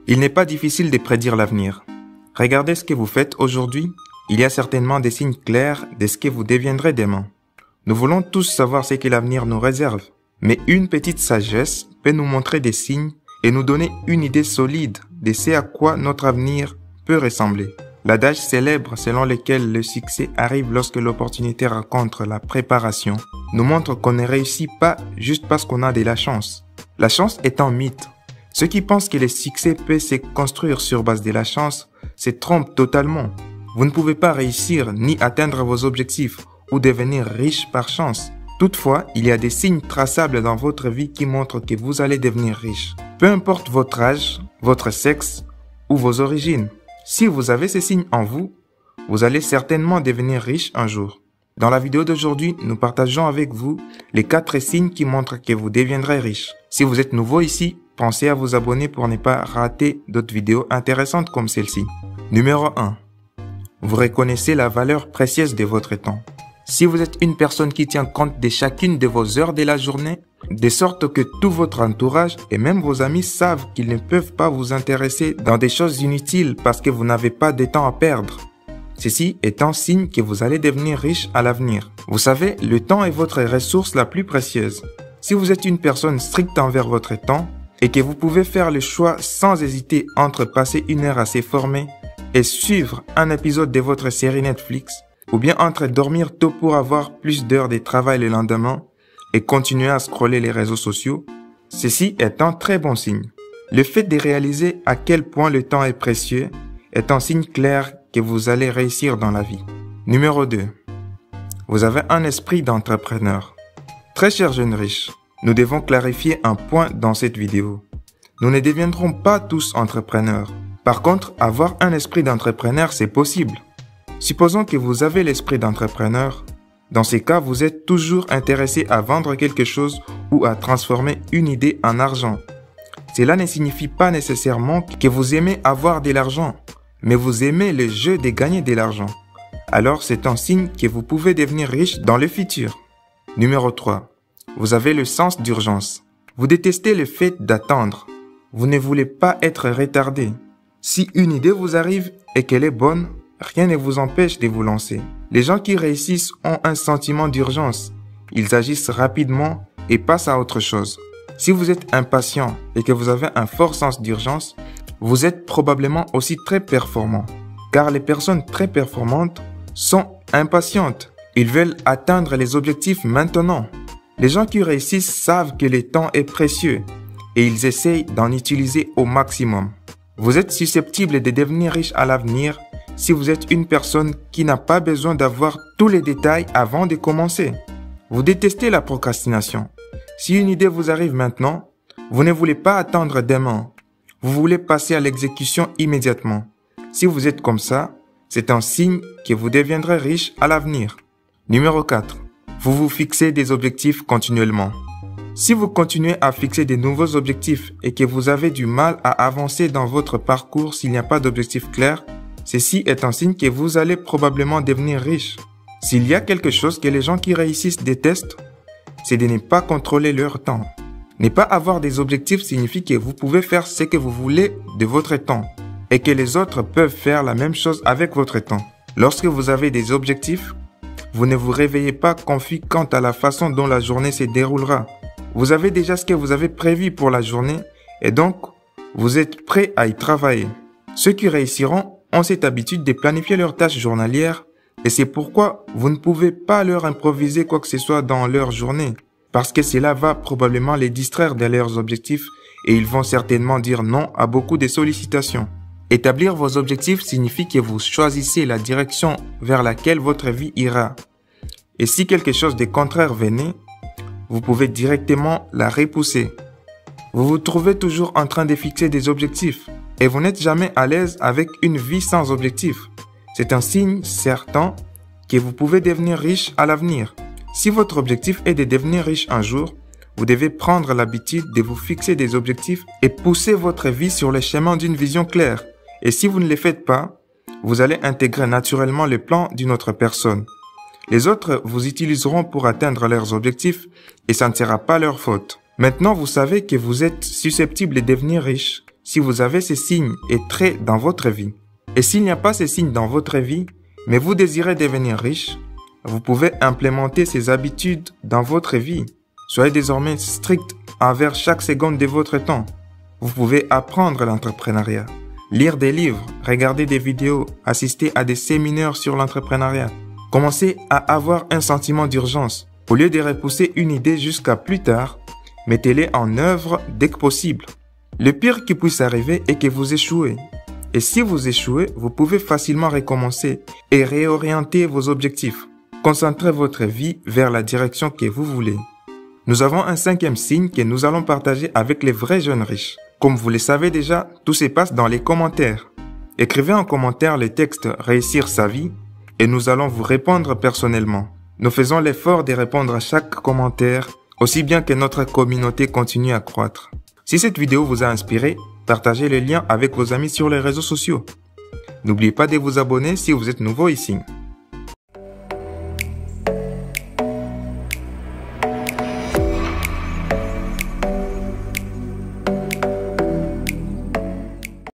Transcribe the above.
Il n'est pas difficile de prédire l'avenir. Regardez ce que vous faites aujourd'hui. Il y a certainement des signes clairs de ce que vous deviendrez demain. Nous voulons tous savoir ce que l'avenir nous réserve. Mais une petite sagesse peut nous montrer des signes et nous donner une idée solide de ce à quoi notre avenir peut ressembler. L'adage célèbre selon lequel le succès arrive lorsque l'opportunité rencontre la préparation nous montre qu'on ne réussit pas juste parce qu'on a de la chance. La chance est un mythe. Ceux qui pensent que le succès peut se construire sur base de la chance se trompent totalement. Vous ne pouvez pas réussir ni atteindre vos objectifs ou devenir riche par chance. Toutefois, il y a des signes traçables dans votre vie qui montrent que vous allez devenir riche. Peu importe votre âge, votre sexe ou vos origines. Si vous avez ces signes en vous, vous allez certainement devenir riche un jour. Dans la vidéo d'aujourd'hui, nous partageons avec vous les 4 signes qui montrent que vous deviendrez riche. Si vous êtes nouveau ici, pensez à vous abonner pour ne pas rater d'autres vidéos intéressantes comme celle-ci. Numéro 1. Vous reconnaissez la valeur précieuse de votre temps. Si vous êtes une personne qui tient compte de chacune de vos heures de la journée, de sorte que tout votre entourage et même vos amis savent qu'ils ne peuvent pas vous intéresser dans des choses inutiles parce que vous n'avez pas de temps à perdre. Ceci est un signe que vous allez devenir riche à l'avenir. Vous savez, le temps est votre ressource la plus précieuse. Si vous êtes une personne stricte envers votre temps et que vous pouvez faire le choix sans hésiter entre passer 1 heure à se former et suivre un épisode de votre série Netflix, ou bien entre dormir tôt pour avoir plus d'heures de travail le lendemain et continuer à scroller les réseaux sociaux, ceci est un très bon signe. Le fait de réaliser à quel point le temps est précieux est un signe clair que vous allez réussir dans la vie. Numéro 2. Vous avez un esprit d'entrepreneur. Très chers jeunes riches, nous devons clarifier un point dans cette vidéo. Nous ne deviendrons pas tous entrepreneurs. Par contre, avoir un esprit d'entrepreneur, c'est possible. Supposons que vous avez l'esprit d'entrepreneur. Dans ces cas, vous êtes toujours intéressé à vendre quelque chose ou à transformer une idée en argent. Cela ne signifie pas nécessairement que vous aimez avoir de l'argent, mais vous aimez le jeu de gagner de l'argent. Alors c'est un signe que vous pouvez devenir riche dans le futur. Numéro 3. Vous avez le sens d'urgence. Vous détestez le fait d'attendre. Vous ne voulez pas être retardé. Si une idée vous arrive et qu'elle est bonne, rien ne vous empêche de vous lancer. Les gens qui réussissent ont un sentiment d'urgence. Ils agissent rapidement et passent à autre chose. Si vous êtes impatient et que vous avez un fort sens d'urgence, vous êtes probablement aussi très performant. Car les personnes très performantes sont impatientes. Ils veulent atteindre les objectifs maintenant. Les gens qui réussissent savent que le temps est précieux et ils essayent d'en utiliser au maximum. Vous êtes susceptible de devenir riche à l'avenir si vous êtes une personne qui n'a pas besoin d'avoir tous les détails avant de commencer. Vous détestez la procrastination. Si une idée vous arrive maintenant, vous ne voulez pas attendre demain. Vous voulez passer à l'exécution immédiatement. Si vous êtes comme ça, c'est un signe que vous deviendrez riche à l'avenir. Numéro 4. Vous vous fixez des objectifs continuellement. Si vous continuez à fixer de nouveaux objectifs et que vous avez du mal à avancer dans votre parcours s'il n'y a pas d'objectif clair, ceci est un signe que vous allez probablement devenir riche. S'il y a quelque chose que les gens qui réussissent détestent, c'est de ne pas contrôler leur temps. Ne pas avoir des objectifs signifie que vous pouvez faire ce que vous voulez de votre temps et que les autres peuvent faire la même chose avec votre temps. Lorsque vous avez des objectifs, vous ne vous réveillez pas confus quant à la façon dont la journée se déroulera. Vous avez déjà ce que vous avez prévu pour la journée et donc vous êtes prêt à y travailler. Ceux qui réussiront ont cette habitude de planifier leurs tâches journalières et c'est pourquoi vous ne pouvez pas leur improviser quoi que ce soit dans leur journée parce que cela va probablement les distraire de leurs objectifs et ils vont certainement dire non à beaucoup de sollicitations. Établir vos objectifs signifie que vous choisissez la direction vers laquelle votre vie ira. Et si quelque chose de contraire venait, vous pouvez directement la repousser. Vous vous trouvez toujours en train de fixer des objectifs et vous n'êtes jamais à l'aise avec une vie sans objectif. C'est un signe certain que vous pouvez devenir riche à l'avenir. Si votre objectif est de devenir riche un jour, vous devez prendre l'habitude de vous fixer des objectifs et pousser votre vie sur le chemin d'une vision claire. Et si vous ne le faites pas, vous allez intégrer naturellement le plan d'une autre personne. Les autres vous utiliseront pour atteindre leurs objectifs et ça ne sera pas leur faute. Maintenant, vous savez que vous êtes susceptible de devenir riche. si vous avez ces signes et traits dans votre vie. Et s'il n'y a pas ces signes dans votre vie, mais vous désirez devenir riche, vous pouvez implémenter ces habitudes dans votre vie. Soyez désormais strict envers chaque seconde de votre temps. Vous pouvez apprendre l'entrepreneuriat, lire des livres, regarder des vidéos, assister à des séminaires sur l'entrepreneuriat. Commencez à avoir un sentiment d'urgence. Au lieu de repousser une idée jusqu'à plus tard, mettez-les en œuvre dès que possible. Le pire qui puisse arriver est que vous échouez. Et si vous échouez, vous pouvez facilement recommencer et réorienter vos objectifs. Concentrez votre vie vers la direction que vous voulez. Nous avons un 5e signe que nous allons partager avec les vrais jeunes riches. Comme vous le savez déjà, tout se passe dans les commentaires. Écrivez en commentaire le texte « Réussir sa vie » et nous allons vous répondre personnellement. Nous faisons l'effort de répondre à chaque commentaire, aussi bien que notre communauté continue à croître. Si cette vidéo vous a inspiré, partagez le lien avec vos amis sur les réseaux sociaux. N'oubliez pas de vous abonner si vous êtes nouveau ici.